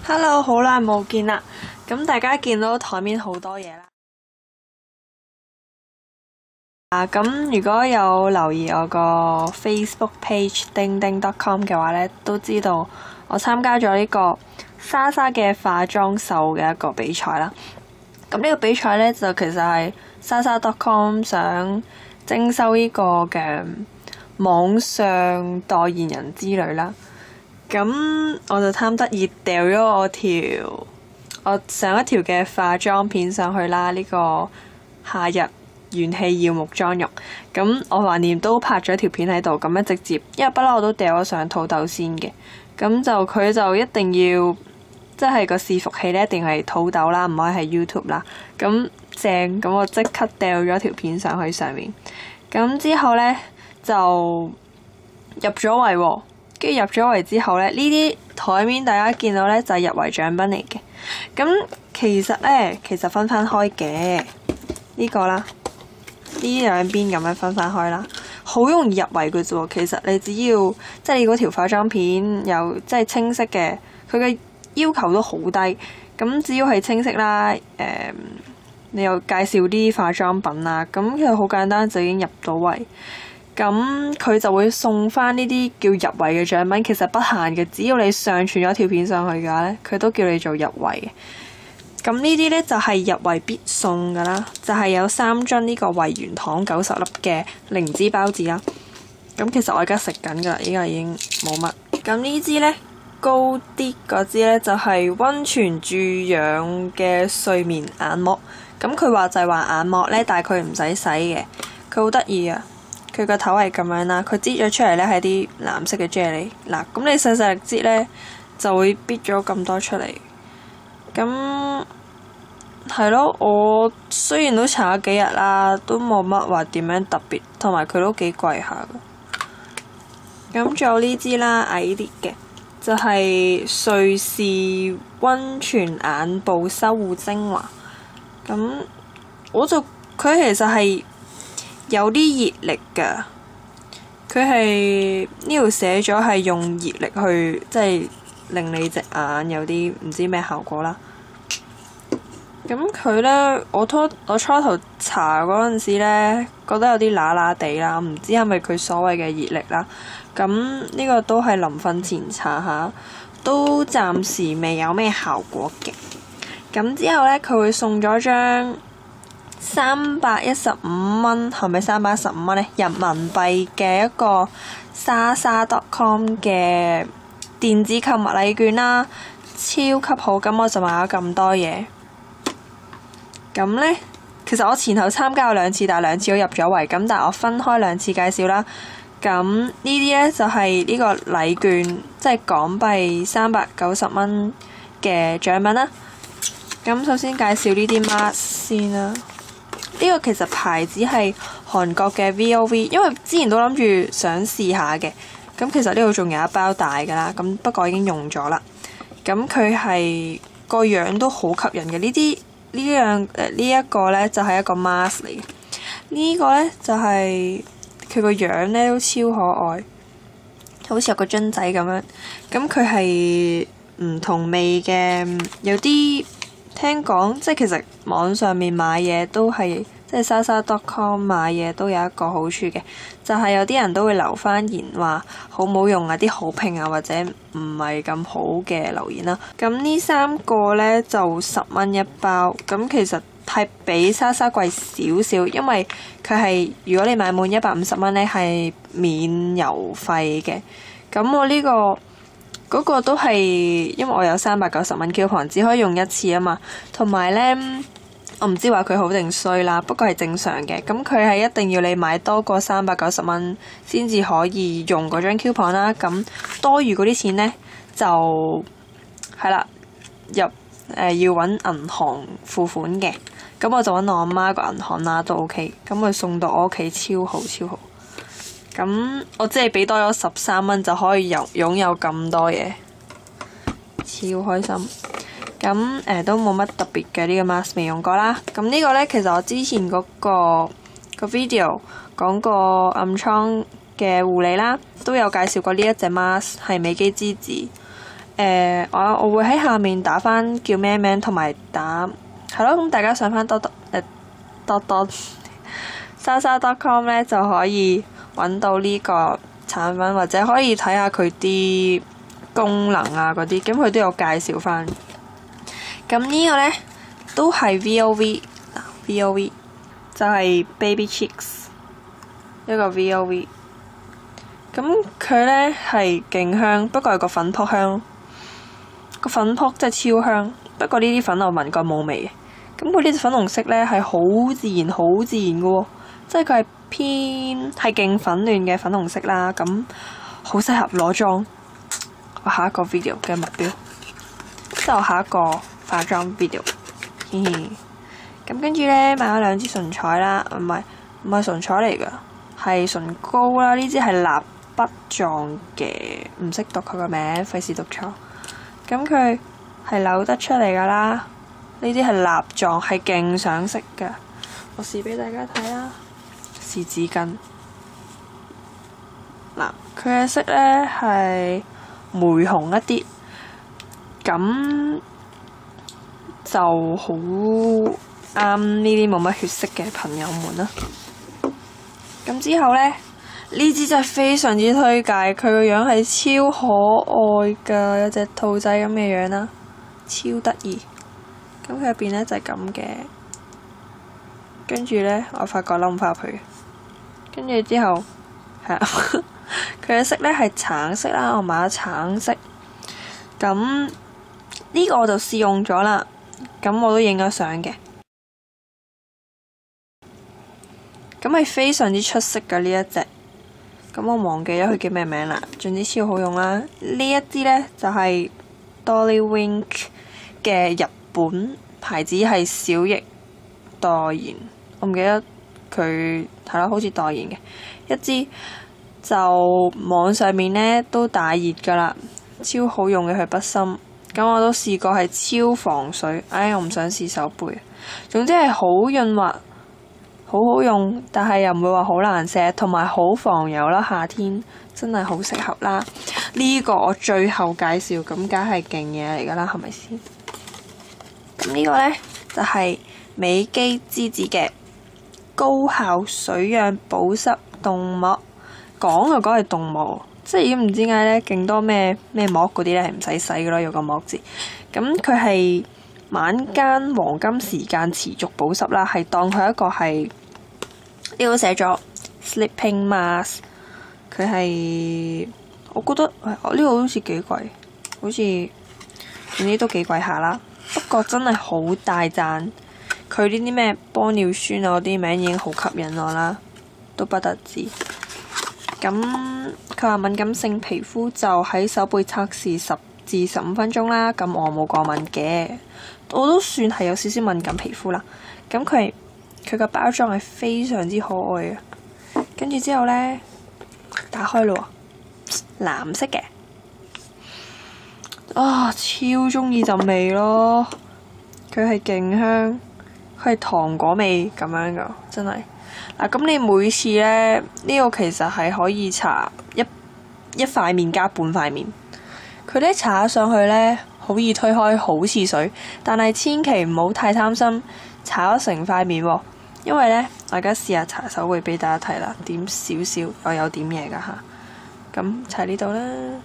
Hello，好耐冇見啦。咁大家見到台面好多嘢啦。咁如果有留意我個 Facebook page 叮叮 .com 嘅話呢，都知道我參加咗呢個莎莎嘅化妝秀嘅一個比賽啦。咁呢個比賽呢，就其實係莎莎 .com 想徵收呢個嘅網上代言人之類啦。咁我就貪得意掉咗我上一條嘅化妝片上去啦，呢個夏日元氣耀目妝容。咁我橫掂都拍咗條片喺度，咁樣直接，因為不嬲我都掉咗上土豆先嘅。咁就佢就一定要，即係個伺服器咧，一定係土豆啦，唔可以係 YouTube 啦。咁正，咁我即刻掉咗條片上去上面。咁之後咧就入咗圍喎。跟住入咗圍之後咧，呢啲台面大家見到咧就係入圍獎品嚟嘅。咁其實分翻開嘅呢個啦，呢兩邊咁樣分翻開啦，好容易入圍嘅啫喎。其實你只要即係你嗰條化妝片有即係清晰嘅，佢嘅要求都好低。咁只要係清晰啦，你又介紹啲化妝品啦，咁其實好簡單就已經入到圍。咁佢就會送翻呢啲叫入圍嘅獎品，其實不限嘅，只要你上傳咗條片上去嘅話咧，佢都叫你做入圍嘅。咁呢啲咧就係入圍必送噶啦，就係有3樽呢個惠元堂90粒嘅靈芝包子啦。咁其實我而家食緊噶啦，依家已經冇乜。咁呢支咧高啲嗰支咧就係溫泉助養嘅睡眠眼膜。咁佢話就係話眼膜咧，但係佢唔使洗嘅，佢好得意啊！佢個頭係咁樣啦，佢擠咗出嚟咧係啲藍色嘅啫喱。嗱，咁你細細力擠咧就會逼咗咁多出嚟。咁係咯，我雖然都搽咗幾日啦，都冇乜話點樣特別，同埋佢都幾貴下㗎。咁仲有呢支啦，矮啲嘅就係瑞士溫泉眼部修護精華。咁佢其實係有啲熱力㗎，佢係呢度寫咗係用熱力去即係令你隻眼有啲唔知咩效果啦。咁佢咧，我初頭搽嗰陣時咧，覺得有啲乸乸地啦，唔知係咪佢所謂嘅熱力啦。咁呢個都係臨瞓前搽下，都暫時未有咩效果嘅。咁之後咧，佢會送咗張315蚊，係咪315蚊咧？人民幣嘅一個莎莎 .com 嘅電子購物禮券啦，超級好。咁我就買咗咁多嘢。咁咧，其實我前後參加過2次，但係2次都入咗圍。咁但係我分開2次介紹啦。咁呢啲咧就係呢個禮券，即係港幣390蚊嘅獎品啦。咁首先介紹呢啲 mask 先啦。呢個其實牌子係韓國嘅 VOV， 因為之前都諗住想試下嘅。咁其實呢度仲有一包大㗎啦，咁不過已經用咗啦。咁佢係個樣都好吸引嘅。呢一個咧就係一個 mask 嚟嘅。呢個咧就係佢個樣咧都超可愛，好似有個樽仔咁樣。咁佢係唔同味嘅，有啲聽講即係其實網上面買嘢都係即係莎莎 .com 買嘢都有一個好處嘅，就係有啲人都會留翻言話好冇用啊，啲好評啊，或者唔係咁好嘅留言啦。咁呢3個呢就10蚊一包，咁其實係比莎莎貴少少，因為佢係如果你買滿150蚊呢係免郵費嘅。咁我呢嗰個都係因為我有390蚊 coupon，只可以用1次啊嘛。同埋呢，我唔知話佢好定衰啦，不過係正常嘅。咁佢係一定要你買多過390蚊先至可以用嗰張 coupon 啦。咁多餘嗰啲錢呢，就係啦，要揾銀行付款嘅。咁我就揾我阿媽個銀行啦，都 OK。咁佢送到我屋企超好超好。咁我即係俾多咗13蚊就可以擁有咁多嘢，超開心。咁都冇乜特別嘅，呢個 mask 未用過啦。咁呢個呢，其實我之前嗰個 video 講過暗瘡嘅護理啦，都有介紹過呢一隻 mask 係美肌之子。 我會喺下面打翻叫咩名，同埋打係咯。咁大家上翻莎莎.com 咧就可以揾到呢個產品，或者可以睇下佢啲功能啊嗰啲，咁佢都有介紹翻。咁呢個咧都係 VOV 就係 Baby Chicks 一個 VOV。咁佢咧係勁香，不過係個粉撲香，個粉撲真係超香。不過呢啲粉我聞過冇味嘅。咁佢呢隻粉紅色咧係好自然嘅喎，即係佢係偏係勁粉嫩嘅粉紅色啦。咁好適合裸妝。我下一個 video 嘅目標，即係我下一個化妝 video。嘻嘻。咁跟住咧買咗2支唇彩啦，唔係唇彩嚟㗎，係唇膏啦。呢支係蠟筆狀嘅，唔識讀佢個名，費事讀錯。咁佢係扭得出嚟㗎啦。呢啲係蠟狀，係勁上色㗎。我試俾大家睇啦，試紙巾。嗱，佢嘅色咧係玫紅一啲，咁就好啱呢啲冇乜血色嘅朋友們啦。咁之後咧，呢支真係非常之推介，佢個樣係超可愛㗎，有隻兔仔咁嘅樣啦，超得意。咁佢入邊咧就係咁嘅，跟住咧我發覺冧翻佢，跟住之後係啊，佢嘅色咧係橙色啦，我買咗橙色。咁呢個我就試用咗啦，咁我都影咗相嘅。咁係非常之出色㗎呢一隻，咁我忘記咗佢叫咩名啦，總之超好用啦。呢一支呢，就係 Dolly Wink 嘅日本牌子，係小易代言，我唔記得佢係咯，好似代言嘅一支，就網上面呢都大熱㗎啦，超好用嘅佢筆芯，咁我都試過係超防水，我唔想試手背，總之係好潤滑。好好用，但係又唔會話好難卸，同埋好防油啦。夏天真係好適合啦。呢個我最後介紹，咁梗係勁嘢嚟㗎啦，係咪先？咁呢個呢，就係美肌之子嘅高效水氧保濕凍膜。講就講係凍膜，即係已經唔知點解呢，勁多咩膜嗰啲呢係唔使洗㗎咯，有個膜字。咁佢係晚間黃金時間持續保濕啦，係當佢一個係。呢度寫咗 Sleeping Mask， 佢係我覺得呢個好似幾貴，好似總之都幾貴下啦。不過真係好大讚，佢呢啲咩玻尿酸啊嗰啲名已經好吸引我啦，都不得止。咁佢話敏感性皮膚就喺手背測試10至15分鐘啦。咁我冇過敏嘅，我都算係有少少敏感皮膚啦。咁佢個包裝係非常之可愛嘅，跟住之後呢，打開咯，藍色嘅，超中意陣味咯！佢係勁香，佢係糖果味咁樣噶，真係嗱。咁你每次呢，呢個其實係可以搽一塊面加半塊面，佢呢搽上去呢，好易推開，好似水，但係千祈唔好太貪心。搽咗成塊面喎，因為呢，我而家試下搽手會俾大家睇啦，點少少我有點嘢㗎吓，咁搽呢度啦，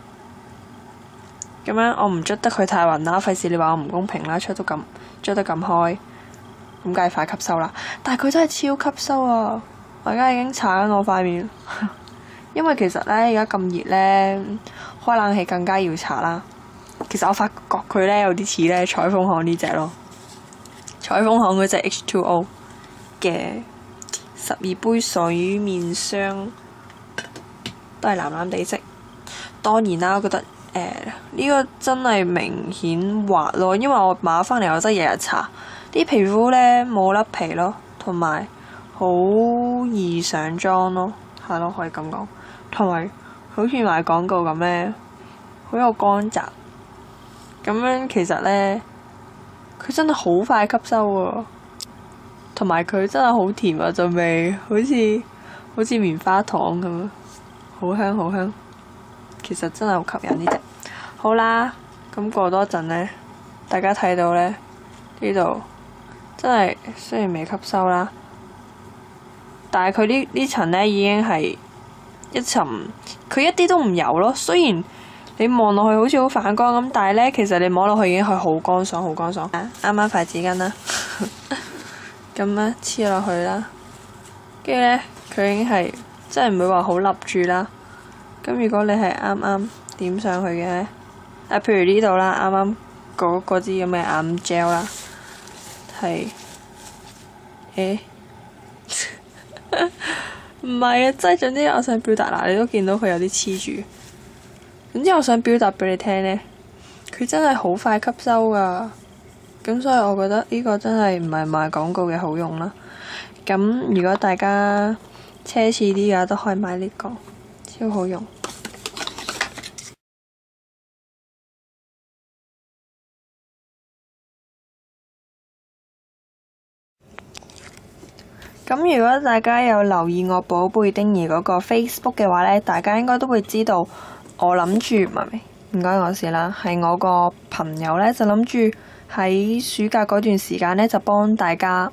咁樣我唔捽得佢太勻啦，費事你話我唔公平啦，捽得咁開，咁梗係快吸收啦，但係佢真係超吸收啊！我而家已經搽緊我塊面，因為其實呢，而家咁熱呢，開冷氣更加要搽啦。其實我發覺佢呢，有啲似呢彩豐行呢隻咯。彩豐行嗰隻 H2O 嘅12杯水面霜都係藍藍地色。當然啦，我覺得呢個真係明顯滑咯，因為我買翻嚟我真係日日搽，啲皮膚呢冇甩皮咯，同埋好易上妝咯，係咯，可以咁講。同埋好似賣廣告咁呢，好有光澤。咁樣其實呢。佢真係好快吸收喎，同埋佢真係好甜啊，陣味好似棉花糖咁，好香好香。其實真係好吸引呢隻。好啦， 咁過多陣呢，大家睇到呢，呢度真係雖然未吸收啦，但係佢呢層呢已經係一層，佢一啲都唔油咯。雖然你望落去好似好反光咁，但係呢，其實你摸落去已經係好乾爽，好乾爽。啱啱塊紙巾啦，咁樣黐落去啦，跟住呢，佢已經係真係唔會話好立住啦。咁如果你係啱啱點上去嘅呢，譬如呢度啦，啱啱嗰支咁嘅眼 gel 啦，係唔係啊，即係總之我想表達嗱，你都見到佢有啲黐住。總之我想表達俾你聽呢，佢真係好快吸收噶。咁所以我覺得呢個真係唔係賣廣告嘅好用啦。咁如果大家奢侈啲嘅都可以買呢個，超好用。咁如果大家有留意我寶貝丁兒嗰個 Facebook 嘅話呢，大家應該都會知道我諗住唔該我事啦，係我個朋友呢，就諗住喺暑假嗰段時間呢，就幫大家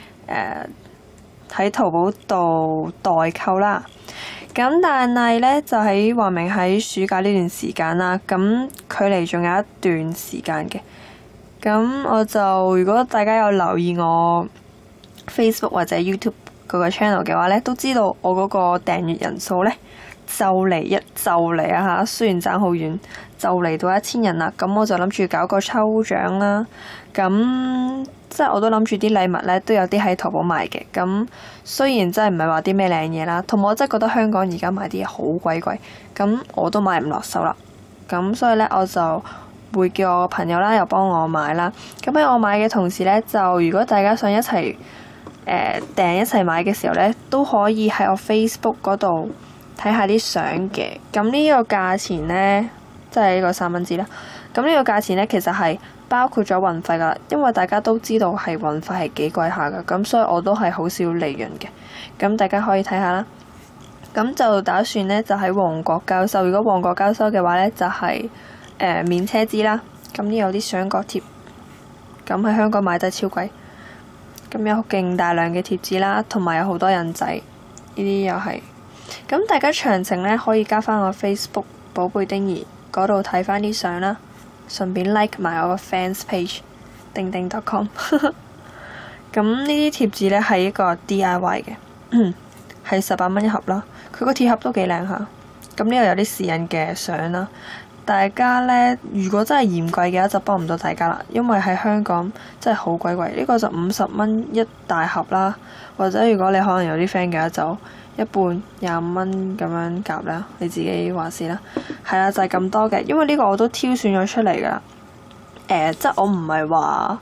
喺淘寶度代購啦。咁但係呢，就話明喺暑假呢段時間啦，咁距離仲有一段時間嘅。咁我就如果大家有留意我 Facebook 或者 YouTube 嗰個 channel 嘅話呢，都知道我嗰個訂閱人數呢，就嚟啊嚇，雖然爭好遠，就嚟到1000人啦。咁我就諗住搞個抽獎啦。咁即係我都諗住啲禮物呢，都有啲喺淘寶賣嘅。咁雖然真係唔係話啲咩靚嘢啦，同埋我真係覺得香港而家買啲嘢好鬼貴，咁我都買唔落手啦。咁所以呢，我就會叫我個朋友啦，又幫我買啦。咁喺我買嘅同時呢，就如果大家想一齊訂一齊買嘅時候呢，都可以喺我 Facebook 嗰度睇下啲相嘅。咁呢個價錢呢，即係呢個3蚊紙啦。咁呢個價錢呢，其實係包括咗運費噶，因為大家都知道係運費係幾貴下噶，咁所以我都係好少利潤嘅。咁大家可以睇下啦。咁就打算呢，就喺旺角交收。如果旺角交收嘅話呢，就係免車資啦。咁呢有啲相角貼，咁喺香港買得超貴。咁有勁大量嘅貼紙啦，同埋有好多印仔，呢啲又係。咁大家詳情呢，可以加返我 Facebook 寶貝丁兒嗰度睇返啲相啦，順便 like 埋我個 fans page 叮叮 .com。咁呢啲貼紙呢，係一個 DIY 嘅，係18蚊一盒啦。佢個貼盒都幾靚下。咁呢度有啲試印嘅相啦。大家呢，如果真係嫌貴嘅話，就幫唔到大家啦，因為喺香港真係好鬼貴。呢個就50蚊一大盒啦，或者如果你可能有啲 friend 嘅話，就一半25蚊咁樣夾啦，你自己話事啦。係啦，就係咁多嘅，因為呢個我都挑選咗出嚟噶啦。即係我唔係話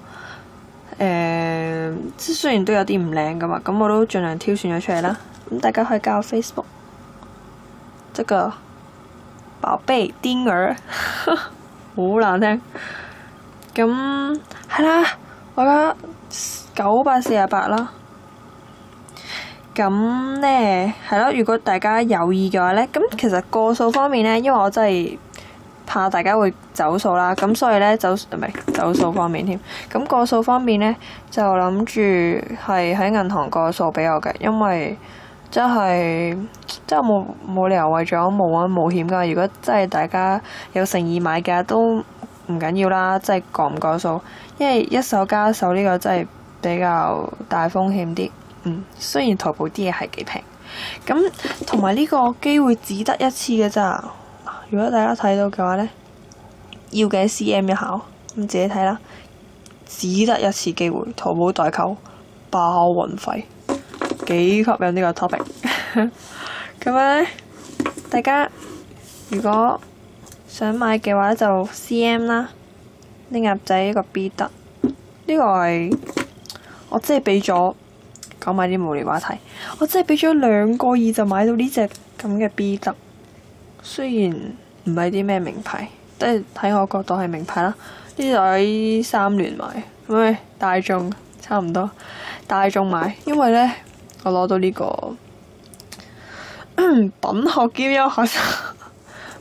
即係雖然都有啲唔靚噶嘛，咁我都盡量挑選咗出嚟啦。咁大家可以加我 Facebook，這個寶貝丁兒，好難聽。咁係啦，我覺得948啦。咁呢係咯，如果大家有意嘅話呢，咁其實個數方面呢，因為我真係怕大家會走數啦，咁所以呢，走數方面添。咁個數方面呢，就諗住係喺銀行個數俾我嘅，因為真係冇理由為咗冇安冇險噶。如果真係大家有誠意買嘅都唔緊要啦，即係過唔過數，因為一手交一手呢個真係比較大風險啲。雖然淘寶啲嘢係幾平，咁同埋呢個機會只得一次嘅咋。如果大家睇到嘅話呢，要嘅 CM 一下，咁自己睇啦。只得一次機會，淘寶代購包運費，幾吸引呢個 topic。咁樣呢，大家如果想買嘅話就 CM 啦。呢鴨仔一個 B 得，呢個係我真係俾咗。講埋啲無聊話題，我真係俾咗2個2就買到呢隻咁嘅 B 得，雖然唔係啲咩名牌，即係睇我角度係名牌啦。呢度喺3聯買，咁大眾差唔多，大眾買，因為呢，我攞到呢個品學兼優學生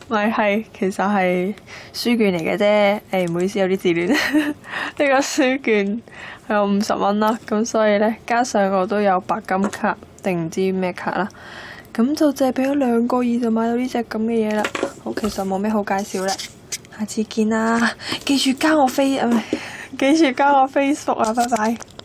咪係，其實係書券嚟嘅啫。唔好意思，有啲自戀。呢個書券係有50蚊啦，咁所以呢，加上我都有白金卡定唔知咩卡啦，咁就借俾咗2個2就買到呢隻咁嘅嘢啦。好，其實冇咩好介紹咧，下次見啦，記住加我 Facebook 啊，拜拜。